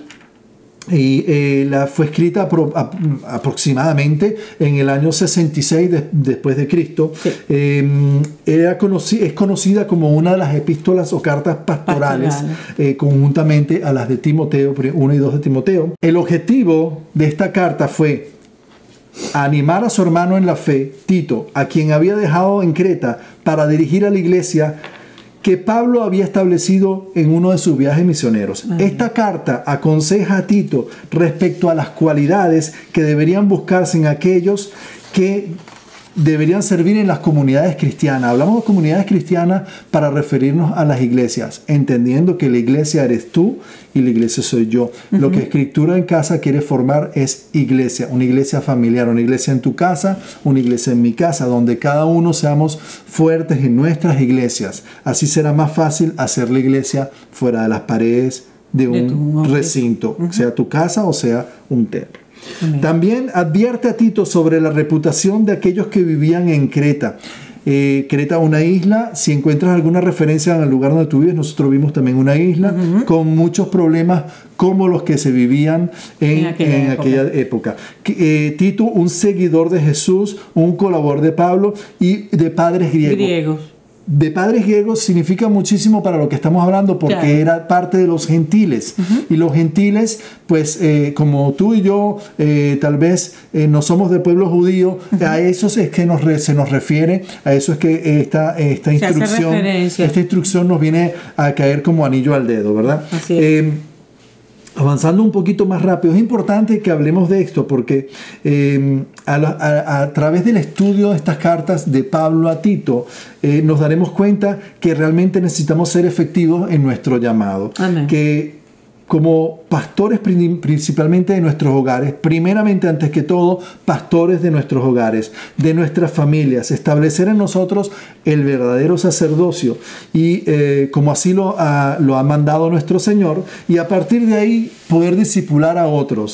Y eh, la fue escrita pro, a, aproximadamente en el año sesenta y seis de, después de Cristo. Sí. Eh, era conoci, es conocida como una de las epístolas o cartas pastorales, Pastoral. eh, conjuntamente a las de Timoteo, uno y dos de Timoteo. El objetivo de esta carta fue animar a su hermano en la fe, Tito, a quien había dejado en Creta para dirigir a la iglesia que Pablo había establecido en uno de sus viajes misioneros. Ajá. Esta carta aconseja a Tito respecto a las cualidades que deberían buscarse en aquellos que deberían servir en las comunidades cristianas. Hablamos de comunidades cristianas para referirnos a las iglesias, entendiendo que la iglesia eres tú y la iglesia soy yo. Uh-huh. Lo que Escritura en Casa quiere formar es iglesia, una iglesia familiar, una iglesia en tu casa, una iglesia en mi casa, donde cada uno seamos fuertes en nuestras iglesias. Así será más fácil hacer la iglesia fuera de las paredes de un de recinto, uh-huh. sea tu casa o sea un templo. Amén. También advierte a Tito sobre la reputación de aquellos que vivían en Creta. Eh, Creta, una isla, si encuentras alguna referencia en el lugar donde tú vives, nosotros vimos también una isla uh-huh. con muchos problemas como los que se vivían en, en, aquella, en época. aquella época. Eh, Tito, un seguidor de Jesús, un colaborador de Pablo y de padres griegos. griegos. De padres griegos significa muchísimo para lo que estamos hablando, porque claro. era parte de los gentiles. Uh-huh. Y los gentiles, pues eh, como tú y yo eh, tal vez eh, no somos de pueblo judío, uh-huh. a esos es que nos re, se nos refiere, a eso es que esta, esta instrucción esta instrucción nos viene a caer como anillo al dedo, ¿verdad? Así es. Eh, Avanzando un poquito más rápido, es importante que hablemos de esto porque eh, a, la, a, a través del estudio de estas cartas de Pablo a Tito eh, nos daremos cuenta que realmente necesitamos ser efectivos en nuestro llamado. Amén. Que como pastores principalmente de nuestros hogares, primeramente antes que todo, pastores de nuestros hogares, de nuestras familias, establecer en nosotros el verdadero sacerdocio y eh, como así lo ha, lo ha mandado nuestro Señor, y a partir de ahí poder discipular a otros.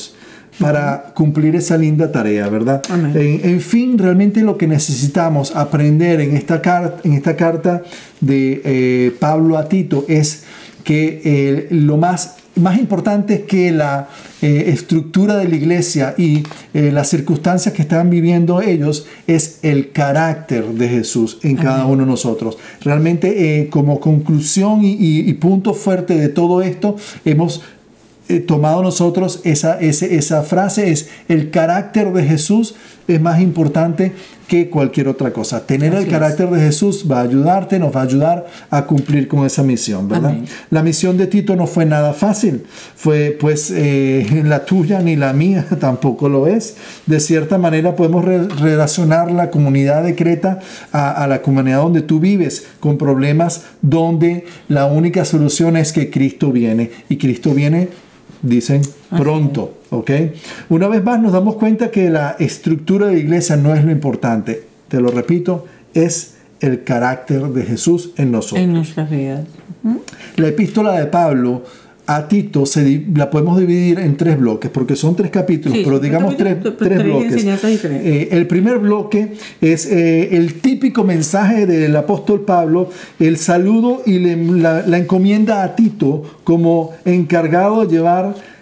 para uh-huh. cumplir esa linda tarea, ¿verdad? En, en fin, realmente lo que necesitamos aprender en esta, car- en esta carta de eh, Pablo a Tito es que eh, lo más, más importante es que la eh, estructura de la iglesia y eh, las circunstancias que están viviendo ellos es el carácter de Jesús en Amén. Cada uno de nosotros. Realmente eh, como conclusión y, y, y punto fuerte de todo esto, hemos eh, tomado nosotros esa, ese, esa frase, es el carácter de Jesús es más importante que cualquier otra cosa. Tener Así el carácter es. de Jesús va a ayudarte, nos va a ayudar a cumplir con esa misión, ¿verdad? Amén. La misión de Tito no fue nada fácil, fue pues eh, la tuya ni la mía tampoco lo es. De cierta manera podemos re- relacionar la comunidad de Creta a, a la comunidad donde tú vives, con problemas donde la única solución es que Cristo viene, y Cristo viene, dicen, pronto. ¿Ok? Una vez más nos damos cuenta que la estructura de la iglesia no es lo importante. Te lo repito, es el carácter de Jesús en nosotros. En nuestras vidas. ¿Mm? La epístola de Pablo a Tito se, la podemos dividir en tres bloques, porque son tres capítulos, sí, pero digamos tres, tres, tres bloques. Eh, el primer bloque es eh, el típico mensaje del apóstol Pablo, el saludo y le, la, la encomienda a Tito como encargado de llevar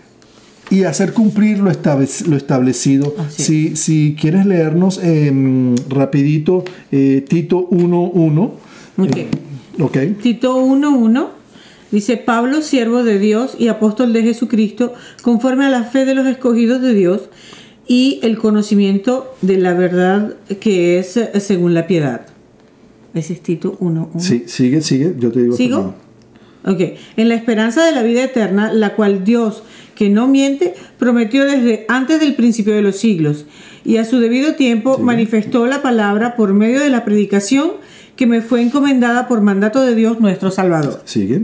y hacer cumplir lo, establec- lo establecido. Si, si quieres leernos eh, rapidito eh, Tito uno uno. Okay. Eh, okay. Tito uno uno dice: Pablo, siervo de Dios y apóstol de Jesucristo, conforme a la fe de los escogidos de Dios y el conocimiento de la verdad que es según la piedad. Ese es Tito uno uno. Sí, sigue, sigue. Yo te digo. ¿Sigo? Ok. En la esperanza de la vida eterna, la cual Dios, que no miente, prometió desde antes del principio de los siglos, y a su debido tiempo sí. manifestó la palabra por medio de la predicación que me fue encomendada por mandato de Dios nuestro Salvador. Sigue.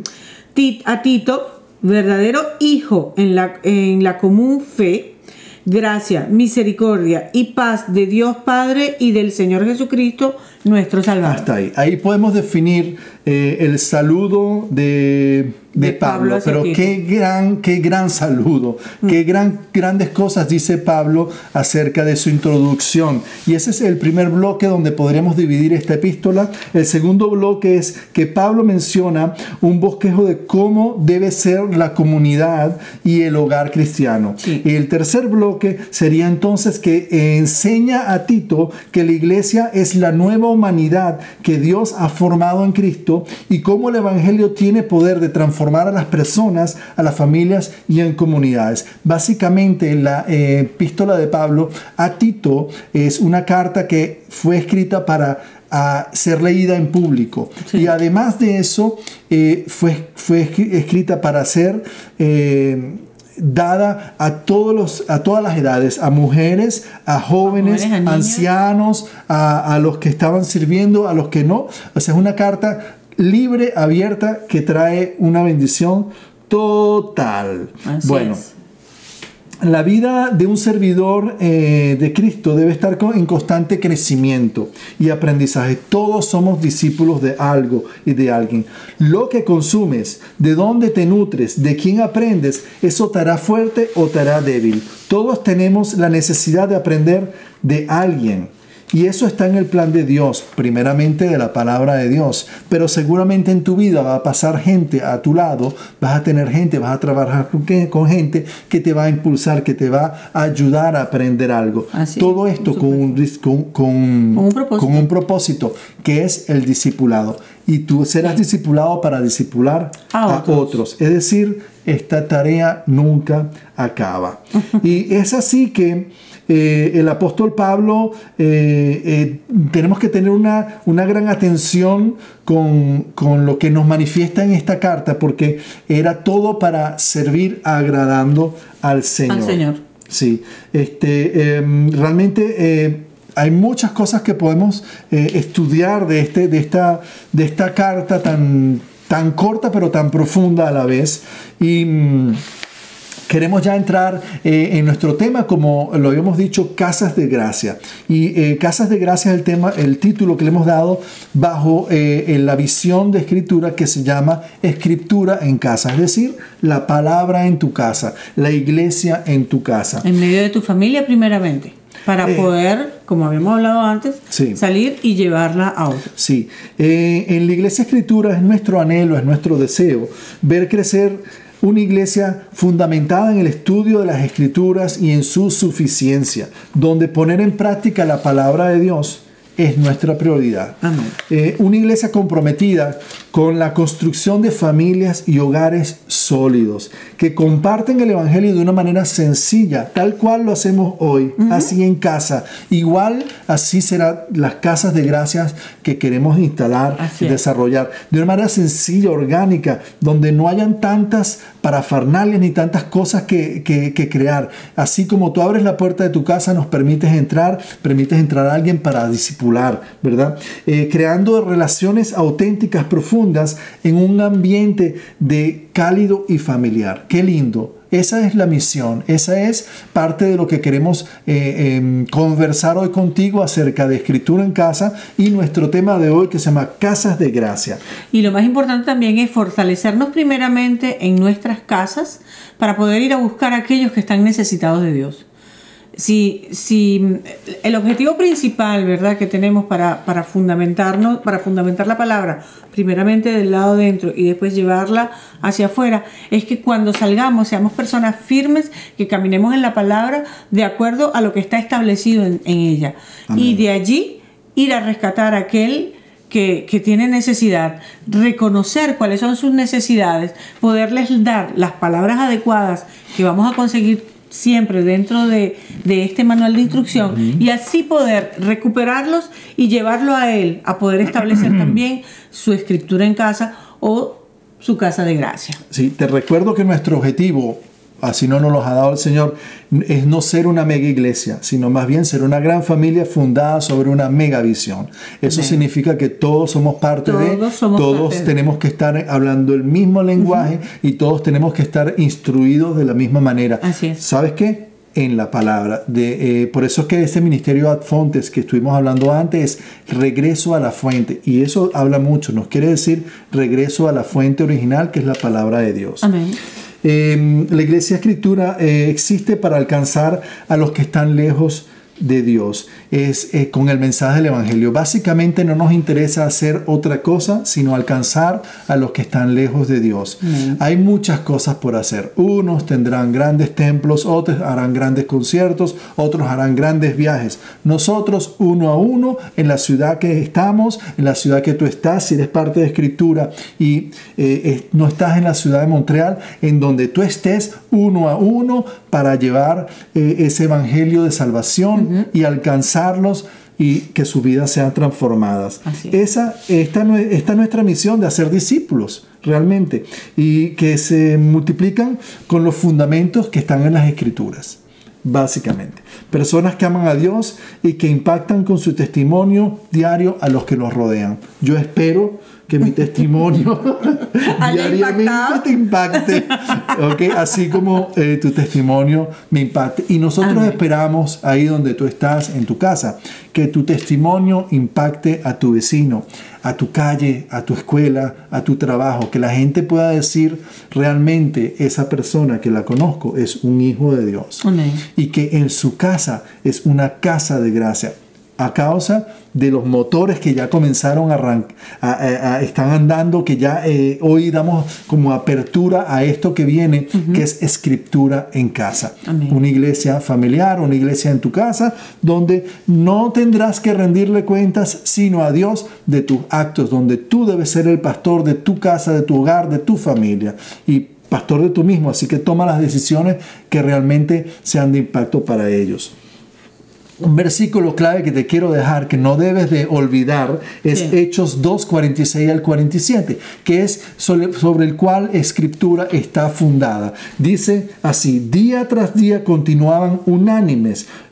A Tito, verdadero hijo en la, en la común fe, gracia, misericordia y paz de Dios Padre y del Señor Jesucristo nuestro Salvador. Hasta ahí. Ahí podemos definir eh, el saludo de, de, de Pablo, Pablo pero qué gran, qué gran saludo, mm. qué gran, grandes cosas dice Pablo acerca de su introducción. Y ese es el primer bloque donde podremos dividir esta epístola. El segundo bloque es que Pablo menciona un bosquejo de cómo debe ser la comunidad y el hogar cristiano. Sí. Y el tercer bloque sería entonces que eh, enseña a Tito que la iglesia es la nueva humanidad que Dios ha formado en Cristo y cómo el evangelio tiene poder de transformar a las personas, a las familias y en comunidades. Básicamente la eh, epístola de Pablo a Tito es una carta que fue escrita para a ser leída en público. Sí. Y además de eso eh, fue, fue escrita para ser eh, dada a todos los, a todas las edades, a mujeres, a jóvenes, a mujeres, a ancianos, a, a los que estaban sirviendo, a los que no. O sea, es una carta libre, abierta, que trae una bendición total. Así bueno, es. La vida de un servidor eh, de Cristo debe estar en constante crecimiento y aprendizaje. Todos somos discípulos de algo y de alguien. Lo que consumes, de dónde te nutres, de quién aprendes, eso te hará fuerte o te hará débil. Todos tenemos la necesidad de aprender de alguien. Y eso está en el plan de Dios, primeramente de la palabra de Dios. Pero seguramente en tu vida va a pasar gente a tu lado, vas a tener gente, vas a trabajar con gente que te va a impulsar, que te va a ayudar a aprender algo. Así Todo esto con un, con, con, con, un con un propósito, que es el discipulado. Y tú serás sí. discipulado para discipular a, a otros. otros. Es decir, esta tarea nunca acaba. Y es así que Eh, el apóstol Pablo eh, eh, tenemos que tener una, una gran atención con, con lo que nos manifiesta en esta carta, porque era todo para servir agradando al Señor. Al Señor. Sí, este, eh, realmente eh, hay muchas cosas que podemos eh, estudiar de, este, de, esta, de esta carta tan, tan corta pero tan profunda a la vez. Y queremos ya entrar eh, en nuestro tema, como lo habíamos dicho, Casas de Gracia. Y eh, Casas de Gracia es el tema, el título que le hemos dado bajo eh, en la visión de Escritura que se llama Escritura en casa, es decir, la palabra en tu casa, la iglesia en tu casa. En medio de tu familia primeramente, para eh, poder, como habíamos hablado antes, sí. salir y llevarla a otros. Sí, eh, en la iglesia Escritura es nuestro anhelo, es nuestro deseo, ver crecer una iglesia fundamentada en el estudio de las Escrituras y en su suficiencia, donde poner en práctica la palabra de Dios es nuestra prioridad. Eh, una iglesia comprometida con la construcción de familias y hogares sólidos, que comparten el Evangelio de una manera sencilla, tal cual lo hacemos hoy, uh-huh. así en casa. Igual así serán las casas de gracias que queremos instalar y desarrollar. De una manera sencilla, orgánica, donde no hayan tantas parafernalias ni tantas cosas que, que, que crear. Así como tú abres la puerta de tu casa, nos permites entrar, permites entrar a alguien para discipular, ¿verdad? Eh, creando relaciones auténticas, profundas, en un ambiente de cálido y familiar. ¡Qué lindo! Esa es la misión, esa es parte de lo que queremos eh, eh, conversar hoy contigo acerca de Escritura en casa y nuestro tema de hoy que se llama Casas de Gracia. Y lo más importante también es fortalecernos primeramente en nuestras casas para poder ir a buscar a aquellos que están necesitados de Dios. Si, si el objetivo principal, ¿verdad?, que tenemos para, para fundamentarnos, para fundamentar la palabra, primeramente del lado dentro y después llevarla hacia afuera, es que cuando salgamos seamos personas firmes, que caminemos en la palabra de acuerdo a lo que está establecido en, en ella. Amén. Y de allí ir a rescatar a aquel que, que tiene necesidad, reconocer cuáles son sus necesidades, poderles dar las palabras adecuadas que vamos a conseguir siempre dentro de, de este manual de instrucción, uh-huh. y así poder recuperarlos y llevarlo a él, a poder establecer también su escritura en casa o su casa de gracia. Sí, te recuerdo que nuestro objetivo, así no nos lo ha dado el Señor, es no ser una mega iglesia, sino más bien ser una gran familia fundada sobre una mega visión. Eso Amén. Significa que todos somos parte todos de, somos todos parte tenemos de. que estar hablando el mismo lenguaje, uh-huh. y todos tenemos que estar instruidos de la misma manera. Así es. ¿Sabes qué? En la palabra. De, eh, por eso es que este ministerio Ad Fontes que estuvimos hablando antes es regreso a la fuente. Y eso habla mucho, nos quiere decir regreso a la fuente original, que es la palabra de Dios. Amén. Eh, la Iglesia Escritura eh, existe para alcanzar a los que están lejos de Dios, es eh, con el mensaje del Evangelio. Básicamente no nos interesa hacer otra cosa sino alcanzar a los que están lejos de Dios. Mm. Hay muchas cosas por hacer. Unos tendrán grandes templos, otros harán grandes conciertos, otros harán grandes viajes. Nosotros uno a uno en la ciudad que estamos, en la ciudad que tú estás, si eres parte de Escritura y eh, no estás en la ciudad de Montreal, en donde tú estés uno a uno para llevar eh, ese evangelio de salvación, uh-huh. y alcanzarlos y que sus vidas sean transformadas. Esa, esta, esta es nuestra misión de hacer discípulos realmente y que se multiplican con los fundamentos que están en las Escrituras. Básicamente, personas que aman a Dios y que impactan con su testimonio diario a los que los rodean. Yo espero que mi testimonio diariamente te impacte, ¿okay? Así como eh, tu testimonio me impacte. Y nosotros Amén. Esperamos ahí donde tú estás, en tu casa, que tu testimonio impacte a tu vecino, a tu calle, a tu escuela, a tu trabajo, que la gente pueda decir realmente esa persona que la conozco es un hijo de Dios. Amén. Y que en su casa es una casa de gracia, a causa de los motores que ya comenzaron a, arrancar, a, a, a están andando, que ya eh, hoy damos como apertura a esto que viene, uh-huh. que es Escritura en casa. Amén. Una iglesia familiar, una iglesia en tu casa, donde no tendrás que rendirle cuentas sino a Dios de tus actos, donde tú debes ser el pastor de tu casa, de tu hogar, de tu familia y pastor de tú mismo, así que toma las decisiones que realmente sean de impacto para ellos. Un versículo clave que te quiero dejar, que no debes de olvidar, es sí. Hechos dos, cuarenta y seis al cuarenta y siete, que es sobre, sobre el cual Escritura está fundada. Dice así: día tras día continuaban unánimes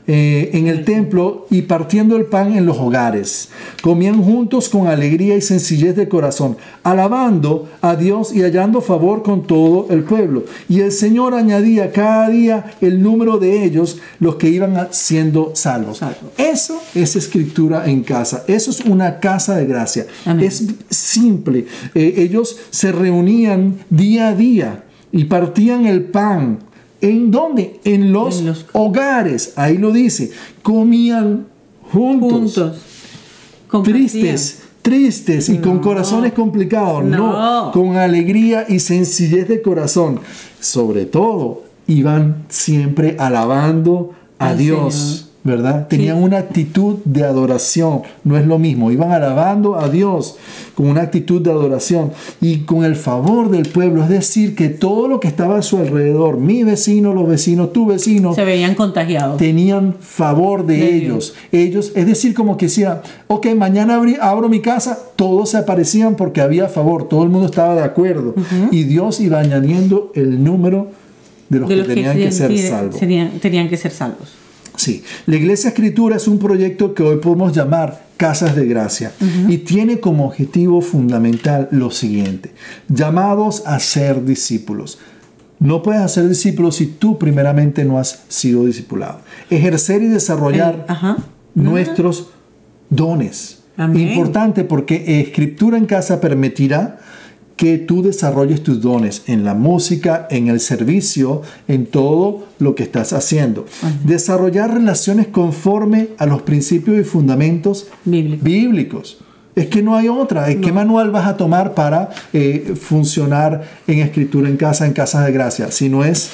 eh, en el templo y partiendo el pan en los hogares. Comían juntos con alegría y sencillez de corazón, alabando a Dios y hallando favor con todo el pueblo. Y el Señor añadía cada día el número de ellos, los que iban siendo salvos. Salvo. Eso es escritura en casa. Eso es una casa de gracia. Amén. Es simple. Eh, ellos se reunían día a día y partían el pan. ¿En dónde? En los, en los hogares. Ahí lo dice. Comían juntos. juntos. Tristes. Tristes y no. con corazones complicados. No. no. Con alegría y sencillez de corazón. Sobre todo, iban siempre alabando a Al Dios. Señor. ¿Verdad? Tenían sí. una actitud de adoración. No es lo mismo. Iban alabando a Dios con una actitud de adoración y con el favor del pueblo. Es decir, que todo lo que estaba a su alrededor, mi vecino, los vecinos, tu vecino, se veían contagiados. Tenían favor de, de ellos. Dios. Ellos, es decir, como que decía, ok, mañana abrí, abro mi casa. Todos se aparecían porque había favor. Todo el mundo estaba de acuerdo. Uh-huh. Y Dios iba añadiendo el número de los, de los que tenían que, que ser salvos. Tenían, tenían que ser salvos. Sí, la Iglesia Escritura es un proyecto que hoy podemos llamar Casas de Gracia uh-huh. y tiene como objetivo fundamental lo siguiente: llamados a ser discípulos. No puedes hacer discípulos si tú primeramente no has sido discipulado. Ejercer y desarrollar El, uh-huh. nuestros uh-huh. dones. Amén. Importante porque Escritura en casa permitirá que tú desarrolles tus dones en la música, en el servicio, en todo lo que estás haciendo. Uh-huh. Desarrollar relaciones conforme a los principios y fundamentos Bíblico. bíblicos. Es que no hay otra. No. ¿Qué manual vas a tomar para eh, funcionar en escritura en casa, en casas de gracia? Si no es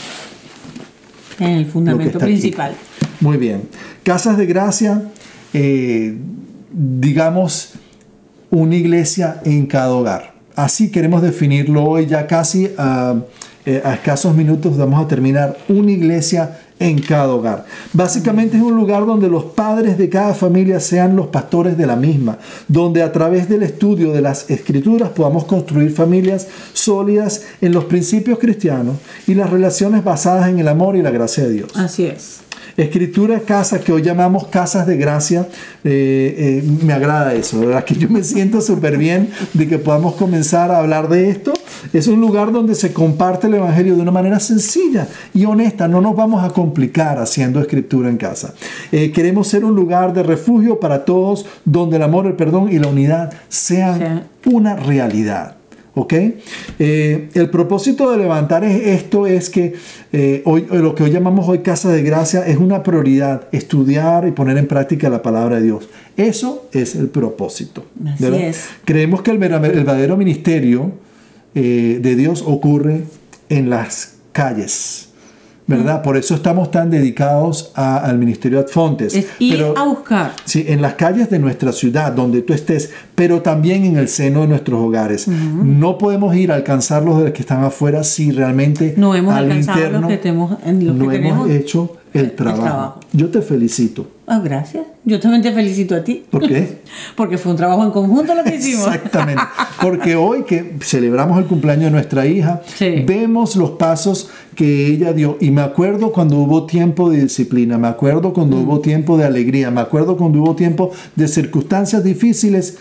en el fundamento principal. Aquí. Muy bien. Casas de gracia, eh, digamos, una iglesia en cada hogar. Así queremos definirlo hoy, ya casi a, eh, a escasos minutos vamos a terminar. Una iglesia en cada hogar. Básicamente es un lugar donde los padres de cada familia sean los pastores de la misma, donde a través del estudio de las Escrituras podamos construir familias sólidas en los principios cristianos y las relaciones basadas en el amor y la gracia de Dios. Así es. Escritura casa, que hoy llamamos casas de gracia, eh, eh, me agrada eso, ¿verdad? Que yo me siento súper bien de que podamos comenzar a hablar de esto. Es un lugar donde se comparte el Evangelio de una manera sencilla y honesta. No nos vamos a complicar haciendo escritura en casa. Eh, queremos ser un lugar de refugio para todos, donde el amor, el perdón y la unidad sean sí. una realidad. ¿Ok? Eh, el propósito de levantar esto es que eh, hoy, lo que hoy llamamos hoy Casa de Gracia es una prioridad, estudiar y poner en práctica la palabra de Dios. Eso es el propósito. Así ¿verdad? Es. Creemos que el, el verdadero ministerio eh, de Dios ocurre en las calles, ¿verdad? Por eso estamos tan dedicados a, al ministerio Ad Fontes. Es ir pero, a buscar. Sí, en las calles de nuestra ciudad, donde tú estés, pero también en el seno de nuestros hogares. Uh-huh. No podemos ir a alcanzar los de los que están afuera si realmente no hemos al alcanzado interno los que tenemos, en lo no que hemos tenemos hecho el, el, trabajo. el trabajo. Yo te felicito. Oh, gracias. Yo también te felicito a ti. ¿Por qué? Porque fue un trabajo en conjunto lo que hicimos. Exactamente. Porque hoy que celebramos el cumpleaños de nuestra hija, sí. vemos los pasos que ella dio. Y me acuerdo cuando hubo tiempo de disciplina, me acuerdo cuando mm. hubo tiempo de alegría, me acuerdo cuando hubo tiempo de circunstancias difíciles.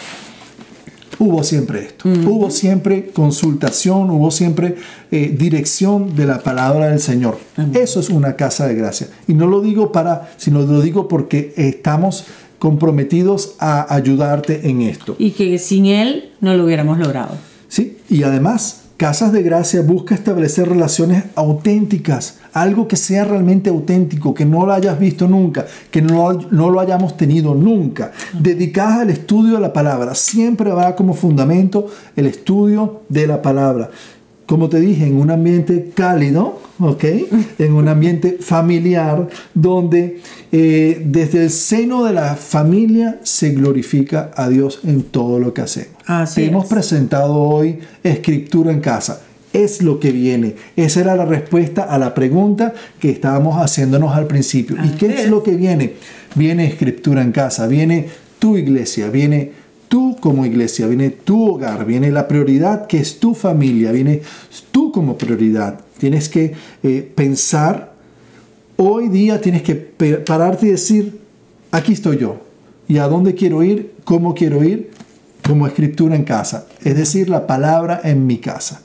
Hubo siempre esto. Mm. Hubo siempre consultación, hubo siempre eh, dirección de la palabra del Señor. Mm. Eso es una casa de gracia. Y no lo digo para, sino lo digo porque estamos comprometidos a ayudarte en esto. Y que sin Él no lo hubiéramos logrado. Sí, y además, Casas de Gracia busca establecer relaciones auténticas, algo que sea realmente auténtico, que no lo hayas visto nunca, que no, no lo hayamos tenido nunca, dedicadas al estudio de la palabra. Siempre va como fundamento el estudio de la palabra. Como te dije, en un ambiente cálido, ¿ok? En un ambiente familiar, donde eh, desde el seno de la familia se glorifica a Dios en todo lo que hacemos. Así Te es. hemos presentado hoy Escritura en Casa. Es lo que viene. Esa era la respuesta a la pregunta que estábamos haciéndonos al principio. ¿Y qué es lo que viene? Viene Escritura en Casa, viene tu iglesia, viene tú como iglesia, viene tu hogar, viene la prioridad que es tu familia, viene tú como prioridad. Tienes que eh, pensar hoy día tienes que pararte y decir, aquí estoy yo. ¿Y a dónde quiero ir? ¿Cómo quiero ir? Como escritura en casa. Es decir, la palabra en mi casa.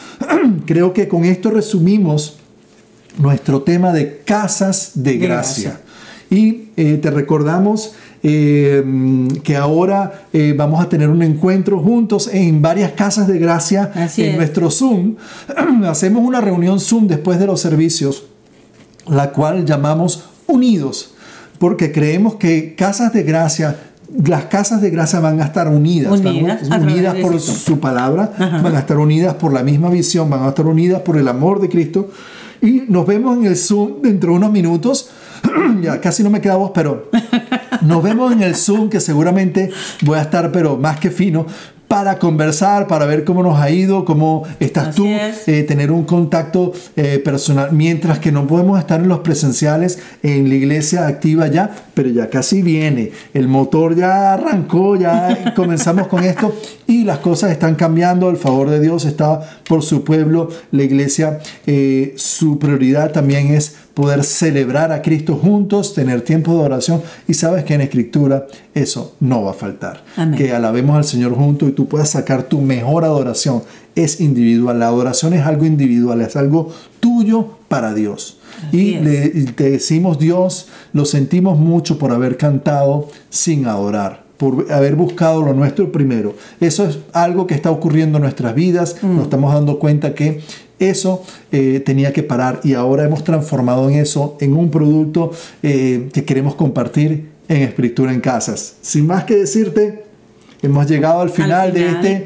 Creo que con esto resumimos nuestro tema de casas de gracia. gracia. Y eh, te recordamos eh, que ahora eh, vamos a tener un encuentro juntos en varias casas de gracia. Así en es. Nuestro Zoom. Hacemos una reunión Zoom después de los servicios, la cual llamamos Unidos, porque creemos que casas de gracia, las casas de gracia van a estar unidas, unidas, van, unidas por su palabra, Ajá. van a estar unidas por la misma visión, van a estar unidas por el amor de Cristo. Y nos vemos en el Zoom dentro de unos minutos. Ya casi no me queda voz, pero nos vemos en el Zoom, que seguramente voy a estar pero más que fino, para conversar, para ver cómo nos ha ido, cómo estás Así tú, eh, tener un contacto eh, personal, mientras que no podemos estar en los presenciales en la iglesia activa ya, pero ya casi viene, el motor ya arrancó, ya comenzamos con esto y las cosas están cambiando, el favor de Dios está por su pueblo, la iglesia, eh, su prioridad también es poder celebrar a Cristo juntos, tener tiempo de oración, y sabes que en Escritura eso no va a faltar. Amén. Que alabemos al Señor juntos y tú puedas sacar tu mejor adoración. Es individual, la adoración es algo individual, es algo tuyo para Dios. Así y le, te decimos, Dios, lo sentimos mucho por haber cantado sin adorar, por haber buscado lo nuestro primero. Eso es algo que está ocurriendo en nuestras vidas. Mm. Nos estamos dando cuenta que eso eh, tenía que parar, y ahora hemos transformado en eso en un producto eh, que queremos compartir en Escritura en Casas. Sin más que decirte, hemos llegado al final, al final. de este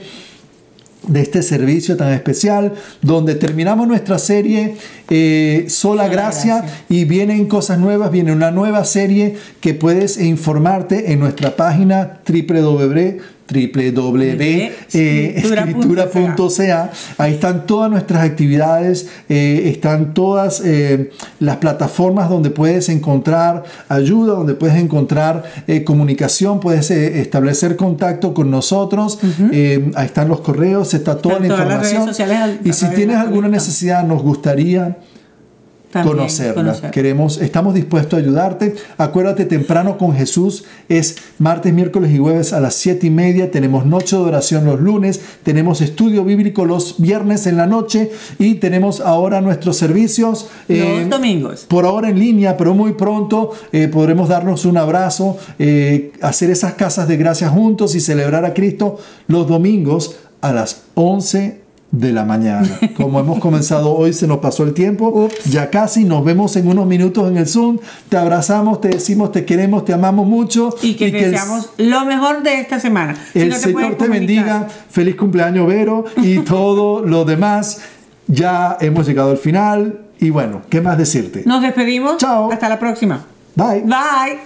de este servicio tan especial, donde terminamos nuestra serie eh, Sola Gracia, Gracia, y vienen cosas nuevas, viene una nueva serie que puedes informarte en nuestra página doble u doble u doble u punto escritura punto c a. Ahí están todas nuestras actividades, eh, están todas eh, las plataformas donde puedes encontrar ayuda, donde puedes encontrar eh, comunicación, puedes eh, establecer contacto con nosotros. Uh-huh. eh, ahí están los correos, está toda están la información. Sociales, y si tienes alguna necesidad, nos gustaría También, conocerla. Conocer. Queremos, estamos dispuestos a ayudarte. Acuérdate, Temprano con Jesús es martes, miércoles y jueves a las siete y media. Tenemos noche de oración los lunes. Tenemos estudio bíblico los viernes en la noche. Y tenemos ahora nuestros servicios los eh, domingos. Por ahora en línea, pero muy pronto eh, podremos darnos un abrazo, eh, hacer esas casas de gracia juntos y celebrar a Cristo los domingos a las once de la mañana. Como hemos comenzado hoy, se nos pasó el tiempo. Ups. Ya casi. Nos vemos en unos minutos en el Zoom. Te abrazamos, te decimos te queremos, te amamos mucho. Y que y deseamos que el, lo mejor de esta semana. El si no te Señor te bendiga. Feliz cumpleaños, Vero, y todo lo demás. Ya hemos llegado al final. Y bueno, ¿qué más decirte? Nos despedimos. Chao. Hasta la próxima. Bye. Bye.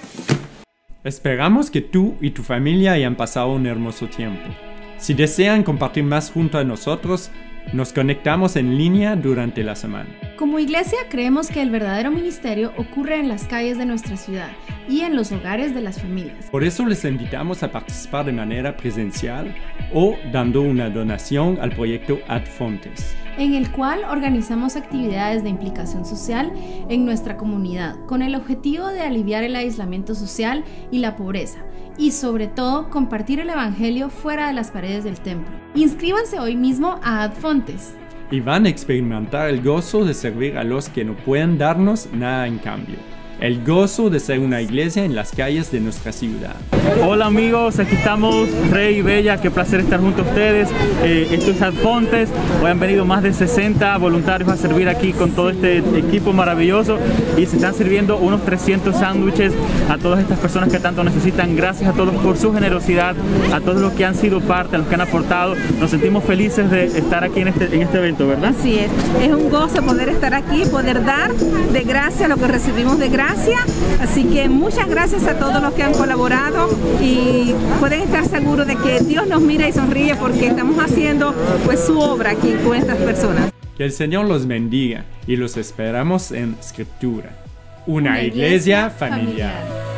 Esperamos que tú y tu familia hayan pasado un hermoso tiempo. Si desean compartir más junto a nosotros, nos conectamos en línea durante la semana. Como iglesia creemos que el verdadero ministerio ocurre en las calles de nuestra ciudad y en los hogares de las familias. Por eso les invitamos a participar de manera presencial o dando una donación al proyecto Adfontes, en el cual organizamos actividades de implicación social en nuestra comunidad con el objetivo de aliviar el aislamiento social y la pobreza, y sobre todo compartir el evangelio fuera de las paredes del templo. Inscríbanse hoy mismo a Adfontes y van a experimentar el gozo de servir a los que no pueden darnos nada en cambio. El gozo de ser una iglesia en las calles de nuestra ciudad. Hola amigos, aquí estamos, Rey y Bella, qué placer estar junto a ustedes. Eh, esto es Adfontes. Hoy han venido más de sesenta voluntarios a servir aquí con todo este equipo maravilloso y se están sirviendo unos trescientos sándwiches a todas estas personas que tanto necesitan. Gracias a todos por su generosidad, a todos los que han sido parte, a los que han aportado. Nos sentimos felices de estar aquí en este, en este evento, ¿verdad? Así es, es un gozo poder estar aquí, poder dar de gracia lo que recibimos de gracia. Así que muchas gracias a todos los que han colaborado y pueden estar seguros de que Dios nos mira y sonríe porque estamos haciendo pues su obra aquí con estas personas. Que el Señor los bendiga y los esperamos en Escritura, una, una iglesia, iglesia familiar. familiar.